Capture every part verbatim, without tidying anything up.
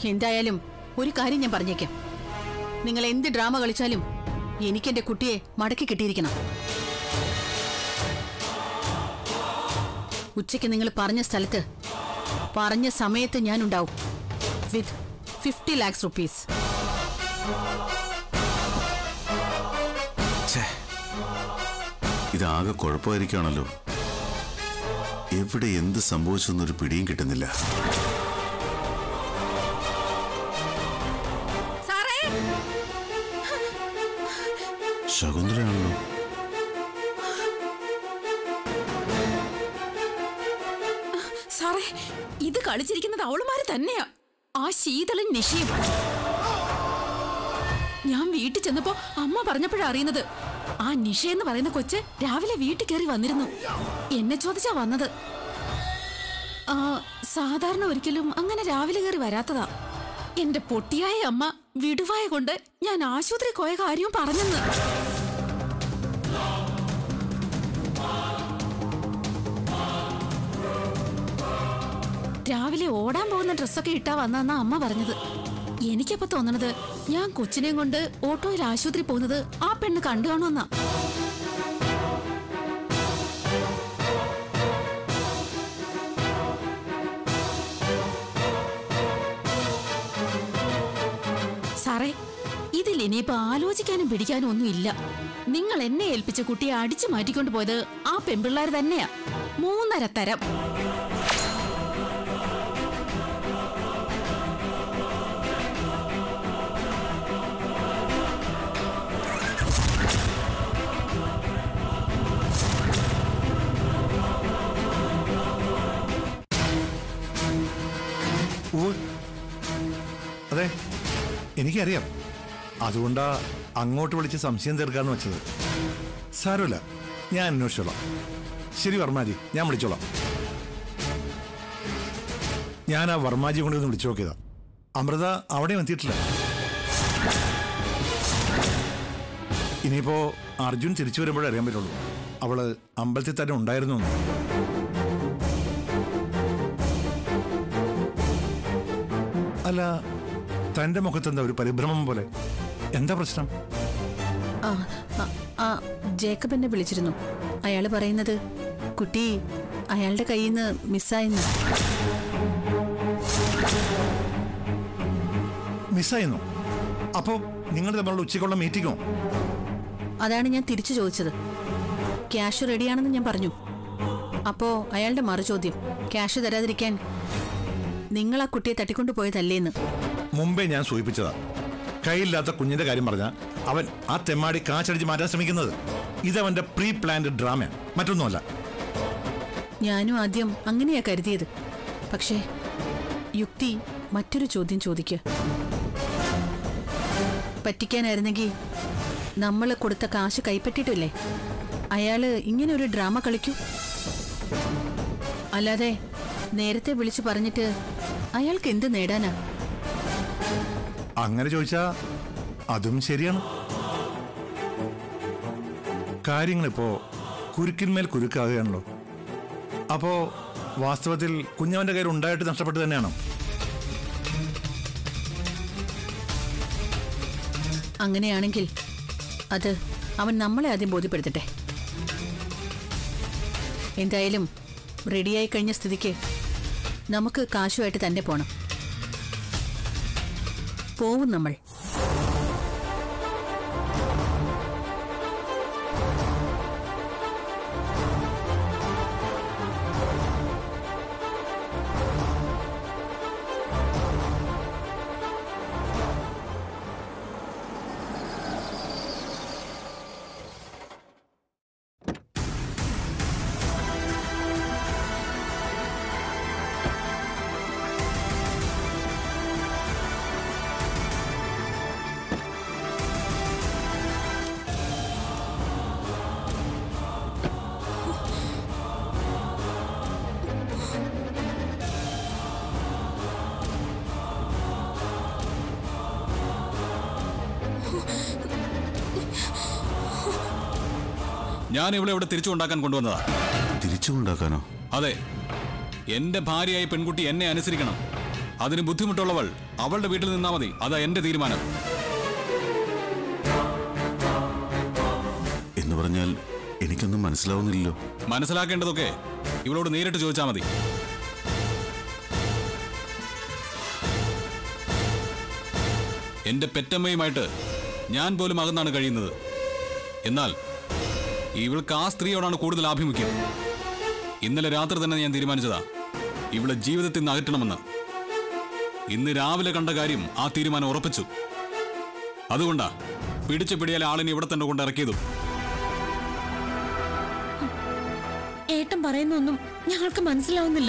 എന്തായാലും ഒരു കാര്യം ഞാൻ പറഞ്ഞേക്കാം. നിങ്ങൾ എന്ത് ഡ്രാമ കളിച്ചാലും എനിക്കെന്റെ കുട്ടിയെ മടക്കി കിട്ടിയിരിക്കണം. ഉച്ചയ്ക്ക് നിങ്ങൾ പറഞ്ഞ സ്ഥലത്ത് പറഞ്ഞ സമയത്ത് ഞാൻ ഉണ്ടാവും വിത്ത് ഫിഫ്റ്റി ലാക്സ് റുപ്പീസ്. ഇതാകെ കുഴപ്പമായിരിക്കുകയാണല്ലോ. എവിടെ എന്ത് സംഭവിച്ചെന്നൊരു പിടിയും കിട്ടുന്നില്ല. ശകുന്തളയാണല്ലോ. സാറേ, ഇത് കളിച്ചിരിക്കുന്നത് അവളുമാര് തന്നെയാ, ആ ശീതളും നിശയും. ഞാൻ വീട്ടിൽ ചെന്നപ്പോ അമ്മ പറഞ്ഞപ്പോഴാ അറിയുന്നത് ആ നിഷ എന്ന് പറയുന്ന കൊച്ച് രാവിലെ വീട്ടിൽ കയറി വന്നിരുന്നു. എന്നെ ചോദിച്ചാ വന്നത്. ആ സാധാരണ ഒരിക്കലും അങ്ങനെ രാവിലെ കയറി വരാത്തതാ. എന്റെ പൊട്ടിയായ അമ്മ വിടുവായ കൊണ്ട് ഞാൻ ആശുപത്രി പോയ കാര്യവും പറഞ്ഞെന്ന്. രാവിലെ ഓടാൻ പോകുന്ന ഡ്രസ്സൊക്കെ ഇട്ടാ വന്നെന്നാ അമ്മ പറഞ്ഞത്. എനിക്കപ്പോ തോന്നണത് ഞാൻ കൊച്ചിനെയും കൊണ്ട് ഓട്ടോയിൽ ആശുപത്രി പോകുന്നത് ആ പെണ്ണ് കണ്ടു കാണുമെന്നാ. സാറേ, ഇതിൽ ഇനിയിപ്പോ ആലോചിക്കാനും പിടിക്കാനും ഒന്നും ഇല്ല. നിങ്ങൾ എന്നെ ഏൽപ്പിച്ച കുട്ടിയെ അടിച്ചു മാറ്റിക്കൊണ്ട് പോയത് ആ പെൺപിള്ളേർ തന്നെയാ. മൂന്നര തരം. അതെ, എനിക്കറിയാം. അതുകൊണ്ടാ അങ്ങോട്ട് വിളിച്ച് സംശയം തീർക്കാന്ന് വെച്ചത്. സാരമില്ല, ഞാൻ അന്വേഷിച്ചോളാം. ശരി വർമാജി, ഞാൻ വിളിച്ചോളാം. ഞാൻ ആ വർമാജി കൊണ്ടൊന്ന് വിളിച്ചു നോക്കിയതാ. അമൃത അവിടെയും എത്തിയിട്ടില്ല. ഇനിയിപ്പോ അർജുൻ തിരിച്ചു വരുമ്പോഴേ അറിയാൻ പറ്റുള്ളൂ അവള് അമ്പലത്തിൽ തന്നെ ഉണ്ടായിരുന്നു. അല്ല, തന്റെ മുഖത്തെന്താ ഒരു പരിഭ്രമം പോലെ? എന്താ പ്രശ്നം? ജേക്കബ് എന്നെ വിളിച്ചിരുന്നു. അയാള് പറയുന്നത് കുട്ടി അയാളുടെ കയ്യിൽ നിന്ന് മിസ്സായെന്ന്. മിസ്സായിരുന്നു? അപ്പോ നിങ്ങൾ തമ്മിലുള്ള ഉച്ചയ്ക്കുള്ള മീറ്റിംഗോ? അതാണ് ഞാൻ തിരിച്ചു ചോദിച്ചത്. ക്യാഷ് റെഡിയാണെന്ന് ഞാൻ പറഞ്ഞു. അപ്പോ അയാളുടെ മറു ചോദ്യം, ക്യാഷ് തരാതിരിക്കാൻ നിങ്ങൾ ആ കുട്ടിയെ തട്ടിക്കൊണ്ടു പോയതല്ലേന്ന്. മുമ്പേ ഞാൻ സൂചിപ്പിച്ചതാ, കയ്യില്ലാത്ത കുഞ്ഞിന്റെ കാര്യം പറഞ്ഞ അവൻ ആ തെമ്മാടി കാശടിച്ച് മാറ്റാൻ ശ്രമിക്കുന്നത്. ഇതവന്റെ പ്രീ പ്ലാൻഡ് ഡ്രാമയാണ്, മറ്റൊന്നുമല്ല. ഞാനും ആദ്യം അങ്ങനെയാ കരുതിയത്. പക്ഷേ യുക്തി മറ്റൊരു ചോദ്യം ചോദിക്കുക. പറ്റിക്കാനായിരുന്നെങ്കിൽ നമ്മൾ കൊടുത്ത കാശ് കൈപ്പറ്റിട്ടില്ലേ അയാള് ഇങ്ങനെ ഒരു ഡ്രാമ കളിക്കൂ? അല്ലാതെ നേരത്തെ വിളിച്ചു പറഞ്ഞിട്ട് അയാൾക്ക് എന്ത് നേടാനാ? അങ്ങനെ ചോദിച്ചാ അതും ശരിയാണ്. കാര്യങ്ങളിപ്പോ കുരുക്കിന്മേൽ കുരുക്കാകുകയാണല്ലോ. അപ്പോ വാസ്തവത്തിൽ കുഞ്ഞവന്റെ കയ്യിൽ ഉണ്ടായിട്ട് നഷ്ടപ്പെട്ടു തന്നെയാണോ? അങ്ങനെയാണെങ്കിൽ അത് അവൻ നമ്മളെ ആദ്യം ബോധ്യപ്പെടുത്തട്ടെ. എന്തായാലും റെഡിയായി കഴിഞ്ഞ സ്ഥിതിക്ക് നമുക്ക് കാശുമായിട്ട് തന്നെ പോണം. പോവും നമ്മൾ. ഞാൻ ഇവിടെ ഇവിടെ തിരിച്ചു കൊണ്ടാക്കാൻ കൊണ്ടുവന്നതാ. തിരിച്ചു കൊണ്ടാക്കാനോ? അതെ, എന്റെ ഭാര്യയായ പെൺകുട്ടി എന്നെ അനുസരിക്കണം. അതിന് ബുദ്ധിമുട്ടുള്ളവൾ അവളുടെ വീട്ടിൽ നിന്നാ മതി. അതാ എന്റെ തീരുമാനം. എന്ന് പറഞ്ഞാൽ എനിക്കൊന്നും മനസ്സിലാവുന്നില്ലല്ലോ. മനസ്സിലാക്കേണ്ടതൊക്കെ ഇവളോട് നേരിട്ട് ചോദിച്ചാൽ മതി. എന്റെ പെറ്റമ്മയുമായിട്ട് ഞാൻ പോലും അകന്നാണ് കഴിയുന്നത്. എന്നാൽ ഇവൾക്ക് ആ സ്ത്രീയോടാണ് കൂടുതൽ ആഭിമുഖ്യം. ഇന്നലെ രാത്രി തന്നെ ഞാൻ തീരുമാനിച്ചതാ ഇവളെ ജീവിതത്തിൽ നിന്ന് അകറ്റണമെന്ന്. ഇന്ന് രാവിലെ കണ്ട കാര്യം ആ തീരുമാനം ഉറപ്പിച്ചു. അതുകൊണ്ടാ പിടിച്ച പിടിയാലെ ആളിനെ ഇവിടെ തന്നെ കൊണ്ട് ഇറക്കിയതും. ഏട്ടൻ പറയുന്നൊന്നും ഞങ്ങൾക്ക് മനസ്സിലാവുന്നില്ല.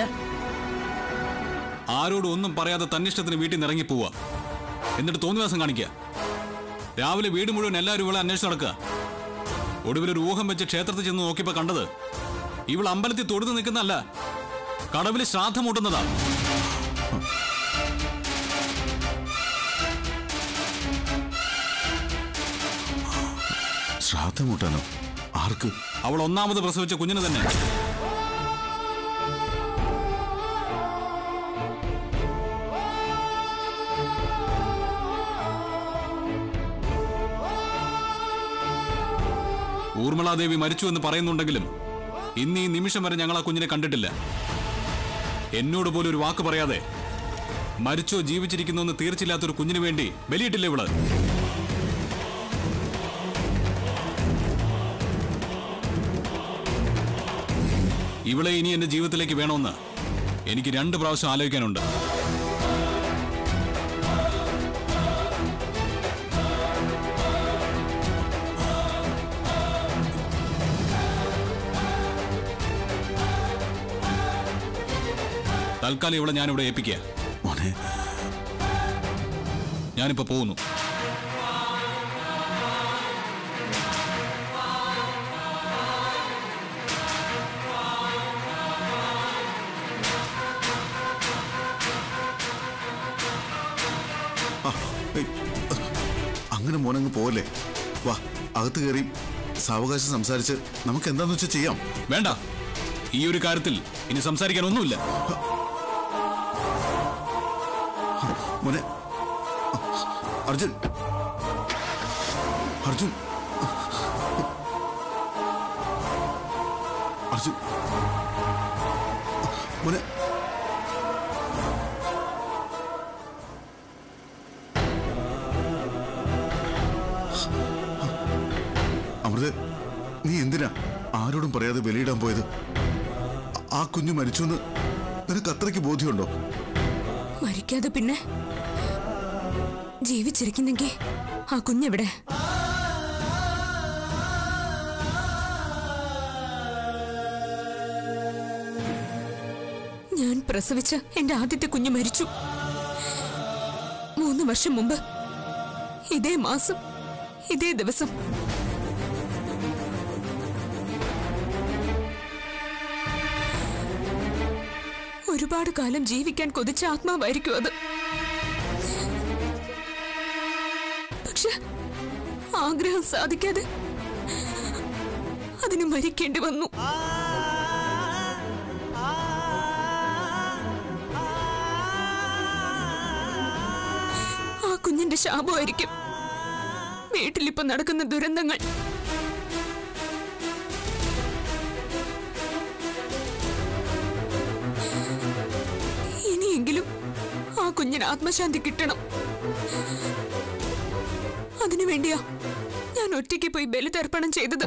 ആരോടും ഒന്നും പറയാതെ തന്നിഷ്ടത്തിന് വീട്ടിൽ നിന്ന് ഇറങ്ങി പോവുക, എന്നിട്ട് തോന്നിവാസം കാണിക്കുക. രാവിലെ വീട് മുഴുവൻ എല്ലാവരും ഇവളെ അന്വേഷിച്ച് നടക്കുക. ഒടുവിലൊരു ഊഹം വെച്ച് ക്ഷേത്രത്തിൽ ചെന്ന് നോക്കിയപ്പോ കണ്ടത് ഇവൾ അമ്പലത്തിൽ തൊടുത്ത് നിൽക്കുന്നതല്ല, കടവിൽ ശ്രാദ്ധം മൂട്ടുന്നതാ. ശ്രാദ്ധം മൂട്ടാനോ? ആർക്ക്? അവൾ ഒന്നാമത് പ്രസവിച്ച കുഞ്ഞിന് തന്നെ. ഊർമിളാദേവി മരിച്ചു എന്ന് പറയുന്നുണ്ടെങ്കിലും ഇന്ന് ഈ നിമിഷം വരെ ഞങ്ങൾ ആ കുഞ്ഞിനെ കണ്ടിട്ടില്ല. എന്നോട് പോലും ഒരു വാക്ക് പറയാതെ മരിച്ചോ ജീവിച്ചിരിക്കുന്നോ എന്ന് തീർച്ചയില്ലാത്തൊരു കുഞ്ഞിന് വേണ്ടി ബലിയിട്ടില്ല ഇവള്. ഇവളെ ഇനി എന്റെ ജീവിതത്തിലേക്ക് വേണമെന്ന് എനിക്ക് രണ്ട് പ്രാവശ്യം ആലോചിക്കാനുണ്ട്. തൽക്കാലം ഇവിടെ ഞാനിവിടെ ഏൽപ്പിക്കുക. ഞാനിപ്പോ പോകുന്നു. അങ്ങനെ മോനങ്ങ് പോലെ വാ, അകത്ത് കയറി സാവകാശം സംസാരിച്ച് നമുക്ക് എന്താന്ന് വെച്ചാൽ ചെയ്യാം. വേണ്ട, ഈ ഒരു കാര്യത്തിൽ ഇനി സംസാരിക്കാൻ ഒന്നുമില്ല. മോനെ അർജുൻ, അർജുൻ, അർജുൻ മോനെ. അമൃത, നീ എന്തിനാ ആരോടും പറയാതെ ബലിയിടാൻ പോയത്? ആ കുഞ്ഞു മരിച്ചു എന്ന് നിനക്ക് അത്രയ്ക്ക് ബോധ്യമുണ്ടോ? മരിക്കാതെ പിന്നെ ജീവിച്ചിരിക്കുന്നെങ്കിൽ ആ കുഞ്ഞെവിടെ? ഞാൻ പ്രസവിച്ച എന്റെ ആദ്യത്തെ കുഞ്ഞ് മരിച്ചു. മൂന്ന് വർഷം മുമ്പ് ഇതേ മാസം ഇതേ ദിവസം. ഒരുപാട് കാലം ജീവിക്കാൻ കൊതിച്ച ആത്മാവായിരിക്കും അത്. പക്ഷെ ആഗ്രഹം സാധിക്കാതെ അതിന് മരിക്കേണ്ടി വന്നു. ആ കുഞ്ഞിന്റെ ശാപമായിരിക്കും വീട്ടിലിപ്പോ നടക്കുന്ന ദുരന്തങ്ങൾ. ഇനിയെങ്കിലും ആ കുഞ്ഞിന് ആത്മശാന്തി കിട്ടണം. അതിനു വേണ്ടിയാ ഞാൻ ഒറ്റയ്ക്ക് പോയി ബലിതർപ്പണം ചെയ്തത്.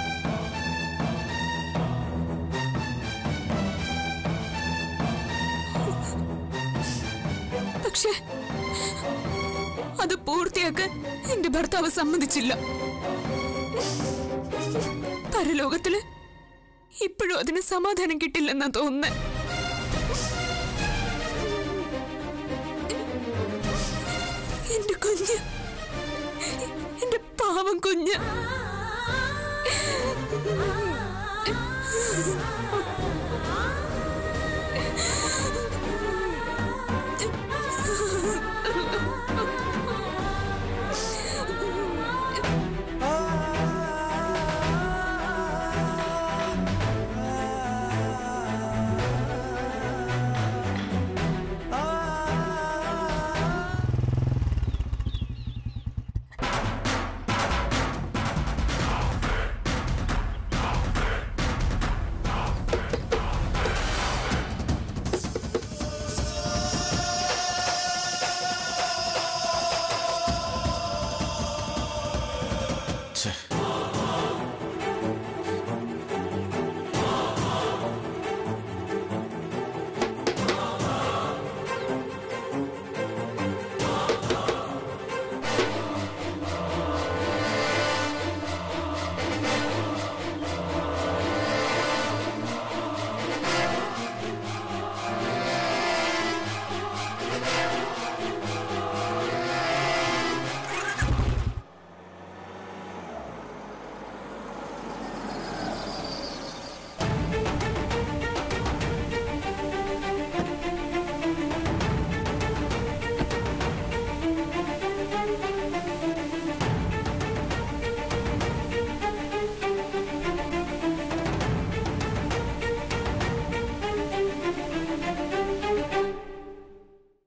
പക്ഷെ അത് പൂർത്തിയാക്കാൻ എന്റെ ഭർത്താവ് സമ്മതിച്ചില്ല. പരലോകത്തില് ഇപ്പോഴും അതിന് സമാധാനം കിട്ടില്ലെന്നാ തോന്നുന്നത്. എന്റെ കുഞ്ഞ്, എന്റെ പാവം കുഞ്ഞ്.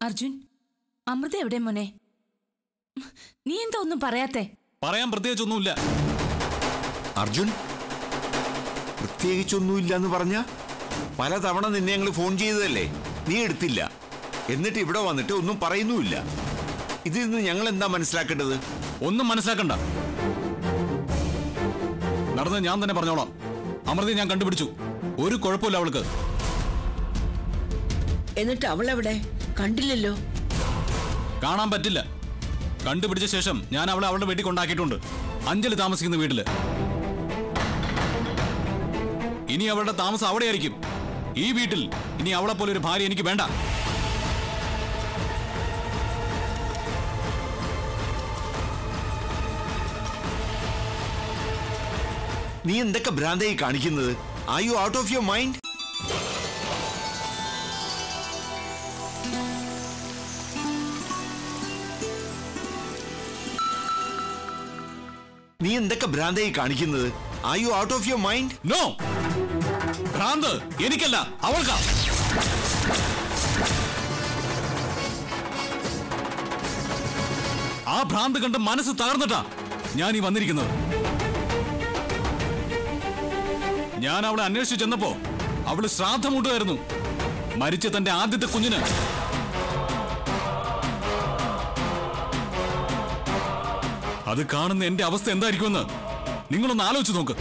അർജുൻ, അമൃത എവിടെ മോനെ? നീ എന്താ ഒന്നും പറയാത്തെ? പറയാൻ പ്രത്യേകിച്ചൊന്നുമില്ല. അർജുൻ, പ്രത്യേകിച്ചൊന്നുമില്ല എന്ന് പറഞ്ഞ പലതവണ നിന്നെ ഞങ്ങൾ ഫോൺ ചെയ്തതല്ലേ, നീ എടുത്തില്ല. എന്നിട്ട് ഇവിടെ വന്നിട്ട് ഒന്നും പറയുന്നുമില്ല. ഇതിൽ നിന്ന് ഞങ്ങൾ എന്താ മനസ്സിലാക്കേണ്ടത്? ഒന്നും മനസ്സിലാക്കണ്ട. നടന്ന് ഞാൻ തന്നെ പറഞ്ഞോളാം. അമൃതയെ ഞാൻ കണ്ടുപിടിച്ചു. ഒരു കുഴപ്പമില്ല അവൾക്ക്. എന്നിട്ട് അവൾ എവിടെ? കണ്ടില്ലല്ലോ. കാണാൻ പറ്റില്ല. കണ്ടുപിടിച്ച ശേഷം ഞാൻ അവളെ അവളുടെ വീട്ടിൽ കൊണ്ടാക്കിയിട്ടുണ്ട്. അഞ്ജലി താമസിക്കുന്ന വീട്ടില്. ഇനി അവളുടെ താമസം അവിടെയായിരിക്കും. ഈ വീട്ടിൽ ഇനി അവളെ പോലെ ഒരു ഭാര്യ എനിക്ക് വേണ്ട. നീ എന്തൊക്കെ ഭ്രാന്തായി കാണിക്കുന്നത്? Are you out of your mind? നീ എന്തൊക്കെ ഭ്രാന്തായി കാണിക്കുന്നത്? Are you out of your mind? No, ഭ്രാന്ത് എനിക്കല്ല, അവൾക്കാ. ആ ഭ്രാന്ത് കണ്ട് മനസ്സ് തകർന്നിട്ടാ ഞാൻ ഈ വന്നിരിക്കുന്നത്. ഞാൻ അവളെ അന്വേഷിച്ചു ചെന്നപ്പോ അവള് ശ്രാദ്ധമുണ്ടായിരുന്നു, മരിച്ച തന്റെ ആദ്യത്തെ കുഞ്ഞിന്. അത് കാണുന്ന എന്റെ അവസ്ഥ എന്തായിരിക്കുമെന്ന് നിങ്ങളൊന്ന് ആലോചിച്ച് നോക്ക്.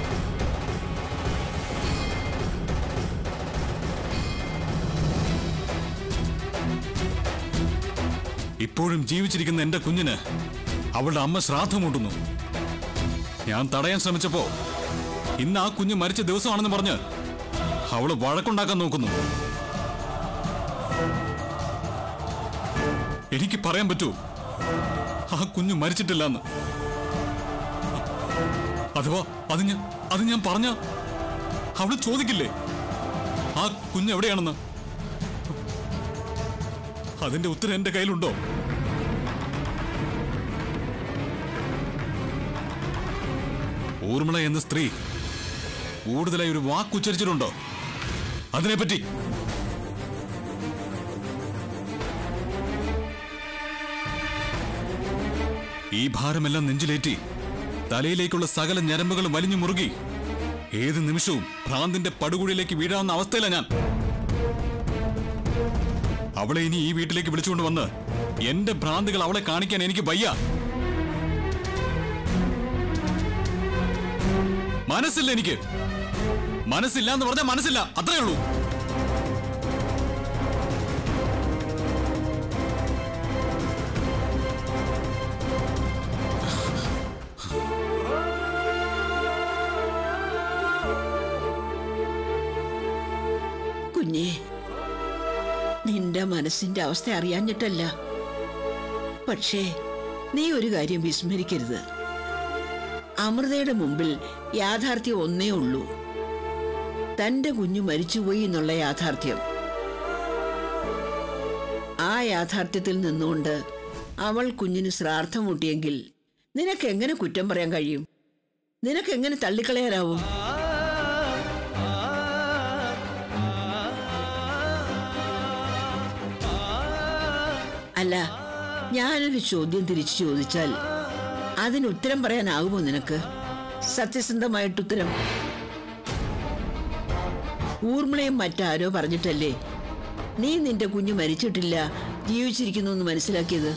ഇപ്പോഴും ജീവിച്ചിരിക്കുന്ന എന്റെ കുഞ്ഞിന് അവളുടെ അമ്മ ശ്രാദ്ധമൂട്ടുന്നു. ഞാൻ തടയാൻ ശ്രമിച്ചപ്പോ ഇന്ന് ആ കുഞ്ഞ് മരിച്ച ദിവസമാണെന്ന് പറഞ്ഞ് അവള് വഴക്കുണ്ടാക്കാൻ നോക്കുന്നു. എനിക്ക് പറയാൻ പറ്റൂ ആ കുഞ്ഞ് മരിച്ചിട്ടില്ലെന്ന്? അഥവാ അത് ഞാൻ അത് ഞാൻ പറഞ്ഞ അവള് ചോദിക്കില്ലേ ആ കുഞ്ഞ് എവിടെയാണെന്ന്? അതിന്റെ ഉത്തരം എന്റെ കയ്യിലുണ്ടോ? ഊർമിള എന്ന സ്ത്രീ കൂടുതലായി ഒരു വാക്കുച്ചരിച്ചിട്ടുണ്ടോ അതിനെപ്പറ്റി? ഈ ഭാരമെല്ലാം നെഞ്ചിലേറ്റി തലയിലേക്കുള്ള സകല ഞരമ്പുകളും വലിഞ്ഞു മുറുകി ഏത് നിമിഷവും ഭ്രാന്തിന്റെ പടുകുഴിയിലേക്ക് വീഴാവുന്ന അവസ്ഥയിലാണ് ഞാൻ. അവളെ ഇനി ഈ വീട്ടിലേക്ക് വിളിച്ചുകൊണ്ട് വന്ന് എന്റെ ഭ്രാന്തികൾ അവളെ കാണിക്കാൻ എനിക്ക് വയ്യ. മനസ്സില്ല, എനിക്ക് മനസ്സില്ല എന്ന് പറഞ്ഞാൽ മനസ്സില്ല, അത്രേ ഉള്ളൂ. കുഞ്ഞേ, നിന്റെ മനസ്സിന്റെ അവസ്ഥ അറിയാഞ്ഞിട്ടല്ല. പക്ഷേ നീ ഒരു കാര്യം വിസ്മരിക്കരുത്. അമൃതയുടെ മുമ്പിൽ യാഥാർത്ഥ്യം ഒന്നേ ഉള്ളൂ, തന്റെ കുഞ്ഞു മരിച്ചുപോയി എന്നുള്ള യാഥാർത്ഥ്യം. ആ യാഥാർത്ഥ്യത്തിൽ നിന്നുകൊണ്ട് അവൾ കുഞ്ഞിന് ശ്രാദ്ധം മുട്ടിയെങ്കിൽ നിനക്കെങ്ങനെ കുറ്റം പറയാൻ കഴിയും? നിനക്കെങ്ങനെ തള്ളിക്കളയാനാവും? അല്ല, ഞാനൊരു ചോദ്യം തിരിച്ചു ചോദിച്ചാൽ അതിന് ഉത്തരം പറയാനാകുമോ നിനക്ക്? സത്യസന്ധമായിട്ട് ഉത്തരം. ഊർമിളയും മറ്റാരോ പറഞ്ഞിട്ടല്ലേ നീ നിന്റെ കുഞ്ഞു മരിച്ചിട്ടില്ല, ജീവിച്ചിരിക്കുന്നു എന്ന് മനസ്സിലാക്കിയത്?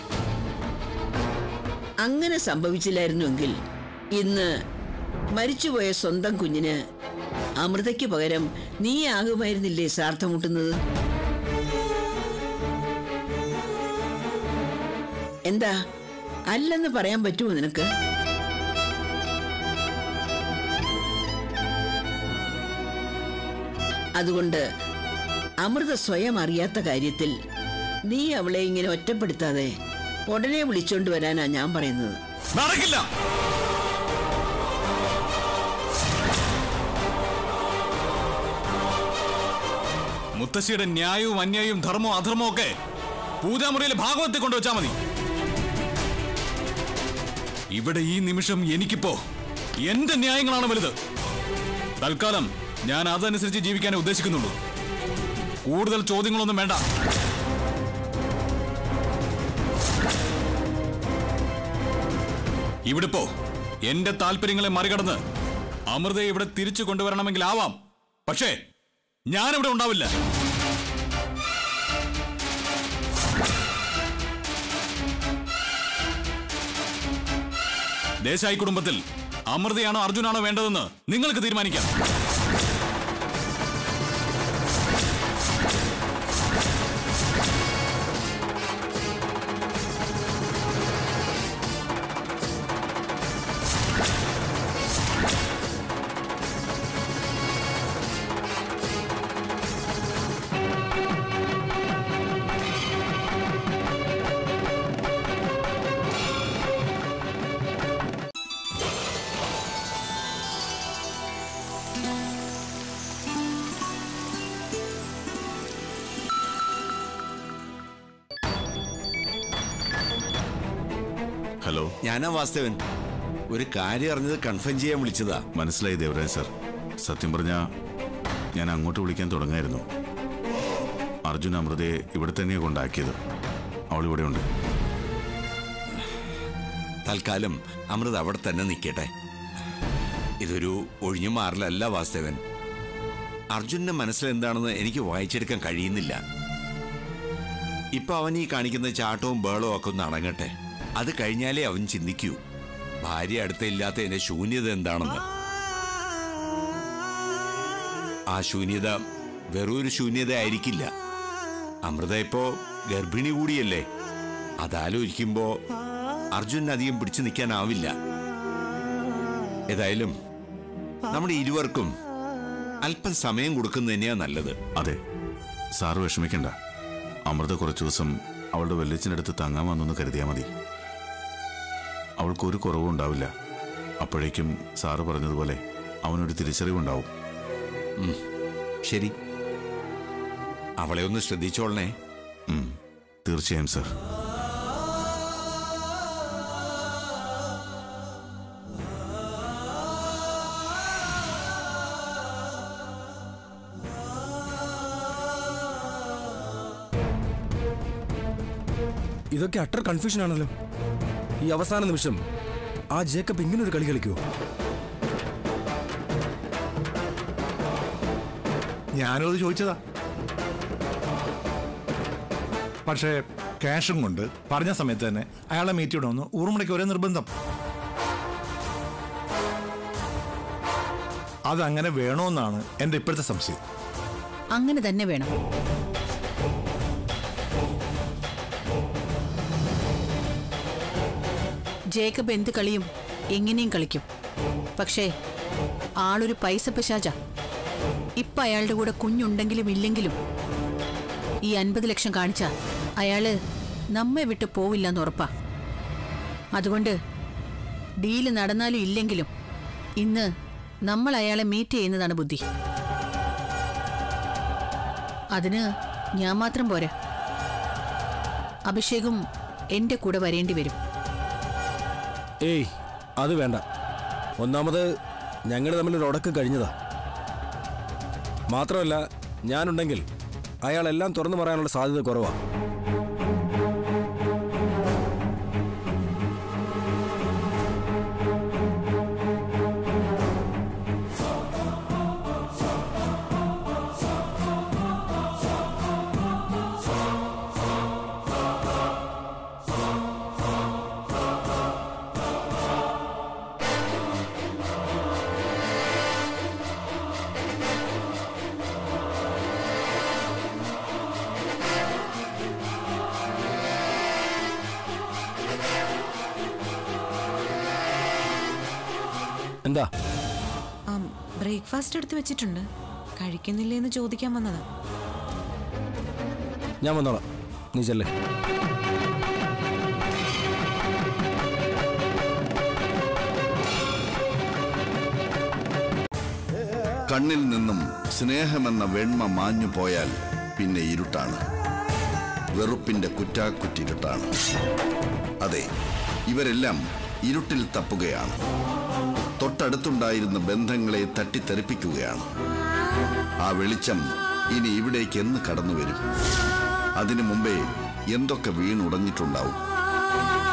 അങ്ങനെ സംഭവിച്ചില്ലായിരുന്നുവെങ്കിൽ ഇന്ന് മരിച്ചുപോയ സ്വന്തം കുഞ്ഞിന് അമൃതയ്ക്ക് പകരം നീ ആകുമായിരുന്നില്ലേ ശ്രാദ്ധമുട്ടുന്നത്? എന്താ, അല്ലെന്ന് പറയാൻ പറ്റുമോ നിനക്ക്? അതുകൊണ്ട് അമൃത സ്വയം അറിയാത്ത കാര്യത്തിൽ നീ അവളെ ഇങ്ങനെ ഒറ്റപ്പെടുത്താതെ ഉടനെ വിളിച്ചോണ്ട് വരാനാ ഞാൻ പറയുന്നത്. നടക്കില്ല. മുത്തശ്ശിയുടെ ന്യായവും അന്യായവും ധർമ്മവും അധർമ്മവും ഒക്കെ പൂജാമുറിയിലെ ഭാഗവത്തെ കൊണ്ടുവച്ചാൽ മതി. ഇവിടെ ഈ നിമിഷം എനിക്കിപ്പോ എന്റെ ന്യായങ്ങളാണ് വലുത്. തൽക്കാലം ഞാൻ അതനുസരിച്ച് ജീവിക്കാനേ ഉദ്ദേശിക്കുന്നുള്ളൂ. കൂടുതൽ ചോദ്യങ്ങളൊന്നും വേണ്ട. ഇവിടിപ്പോ എന്റെ താല്പര്യങ്ങളെ മറികടന്ന് അമൃതയെ ഇവിടെ തിരിച്ചു കൊണ്ടുവരണമെങ്കിൽ ആവാം. പക്ഷേ ഞാനിവിടെ ഉണ്ടാവില്ല. ദേശായി കുടുംബത്തിൽ അമൃതയാണോ അർജുനാണോ വേണ്ടതെന്ന് നിങ്ങൾക്ക് തീരുമാനിക്കാം. ഹലോ, ഞാനാ വാസ്തവൻ. ഒരു കാര്യം അറിഞ്ഞത് കൺഫേം ചെയ്യാൻ വിളിച്ചതാ. മനസ്സിലായി ദേവരാജ് സാർ. സത്യം പറഞ്ഞാ ഞാൻ അങ്ങോട്ട് വിളിക്കാൻ തുടങ്ങായിരുന്നു. അർജുൻ അമൃതയെ ഇവിടെ തന്നെയാണ് കൊണ്ടാക്കിയത്. അവളിവിടെ ഉണ്ട്. തൽക്കാലം അമൃത അവിടെ തന്നെ നിൽക്കട്ടെ. ഇതൊരു ഒഴിഞ്ഞു മാറലല്ല വാസ്തവൻ. അർജുന്റെ മനസ്സിലെന്താണെന്ന് എനിക്ക് വായിച്ചെടുക്കാൻ കഴിയുന്നില്ല. ഇപ്പൊ അവൻ ഈ കാണിക്കുന്ന ചാട്ടവും ബേളവും ഒക്കെ ഒന്ന് അടങ്ങട്ടെ. അത് കഴിഞ്ഞാലേ അവൻ ചിന്തിക്കൂ ഭാര്യ അടുത്തില്ലാത്തതിന്റെ ശൂന്യത എന്താണെന്ന്. ആ ശൂന്യത വെറൊരു ശൂന്യത ആയിരിക്കില്ല. അമൃത ഇപ്പോ ഗർഭിണി കൂടിയല്ലേ. അതാലോചിക്കുമ്പോ അർജുൻ അധികം പിടിച്ചു നിൽക്കാനാവില്ല. ഏതായാലും നമ്മുടെ ഇരുവർക്കും അല്പം സമയം കൊടുക്കുന്നത് തന്നെയാ നല്ലത്. അതെ, സാറ് വിഷമിക്കണ്ട. അമൃത കുറച്ചു ദിവസം അവളുടെ വെല്ലിച്ചിനടുത്ത് തങ്ങാൻ വന്നെന്ന് കരുതിയാൽ മതി. അവൾക്കൊരു കുറവും ഉണ്ടാവില്ല. അപ്പോഴേക്കും സാറ് പറഞ്ഞതുപോലെ അവനൊരു തിരിച്ചറിവുണ്ടാവും. ശരി, അവളെ ഒന്ന് ശ്രദ്ധിച്ചോളണേ. തീർച്ചയായും സാർ. ഇതൊക്കെ അട്ടർ കൺഫ്യൂഷൻ ആണല്ലോ. ഈ അവസാന നിമിഷം ആ ജേക്കബ് ഇങ്ങനൊരു കളി കളിക്കുമോ? ഞാനും അത് ചോദിച്ചതാ. പക്ഷേ ക്യാഷും കൊണ്ട് പറഞ്ഞ സമയത്ത് തന്നെ അയാളെ മീറ്റ് ചെയ്യണമെന്ന് ഊർമിളയ്ക്ക് ഒരേ നിർബന്ധം. അതങ്ങനെ വേണോന്നാണ് എന്റെ ഇപ്പോഴത്തെ സംശയം. അങ്ങനെ തന്നെ വേണം. ജേക്കബ് എന്ത് കളിയും എങ്ങനെയും കളിക്കും. പക്ഷേ ആളൊരു പൈസ പിശാച. ഇപ്പൊ അയാളുടെ കൂടെ കുഞ്ഞുണ്ടെങ്കിലും ഇല്ലെങ്കിലും ഈ അൻപത് ലക്ഷം കാണിച്ച അയാള് നമ്മെ വിട്ട് പോവില്ലെന്ന് ഉറപ്പാ. അതുകൊണ്ട് ഡീല് നടന്നാലും ഇല്ലെങ്കിലും ഇന്ന് നമ്മൾ അയാളെ മീറ്റ് ചെയ്യുന്നതാണ് ബുദ്ധി. അതിന് ഞാൻ മാത്രം പോരാ, അഭിഷേകും എന്റെ കൂടെ വരേണ്ടി വരും. ഏയ്, അത് വേണ്ട. ഒന്നാമത് ഞങ്ങൾ തമ്മിൽ ഉടക്ക് കഴിഞ്ഞതാ. മാത്രമല്ല, ഞാനുണ്ടെങ്കിൽ അയാളെല്ലാം തുറന്നു പറയാനുള്ള സാധ്യത കുറവാ. എന്താ? ബ്രേക്ക്ഫാസ്റ്റ് എടുത്ത് വെച്ചിട്ടുണ്ട്, കഴിക്കുന്നില്ലേ എന്ന് ചോദിക്കാൻ വന്നതാ. ഞാൻ വന്നോളാം, നീ ചെല്ലേ. കണ്ണിൽ നിന്നും സ്നേഹമെന്ന വെണ്മ മാഞ്ഞു പോയാൽ പിന്നെ ഇരുട്ടാണ്. വെറുപ്പിന്റെ കുറ്റാക്കുറ്റിരുട്ടാണ്. അതെ, ഇവരെല്ലാം ഇരുട്ടിൽ തപ്പുകയാണ്. തൊട്ടടുത്തുണ്ടായിരുന്ന ബന്ധങ്ങളെ തട്ടിത്തെറിപ്പിക്കുകയാണ്. ആ വെളിച്ചം ഇനി ഇവിടേക്ക് എന്ന് കടന്നു വരും? അതിനു മുമ്പേ എന്തൊക്കെ വീണുടഞ്ഞിട്ടുണ്ടാവും.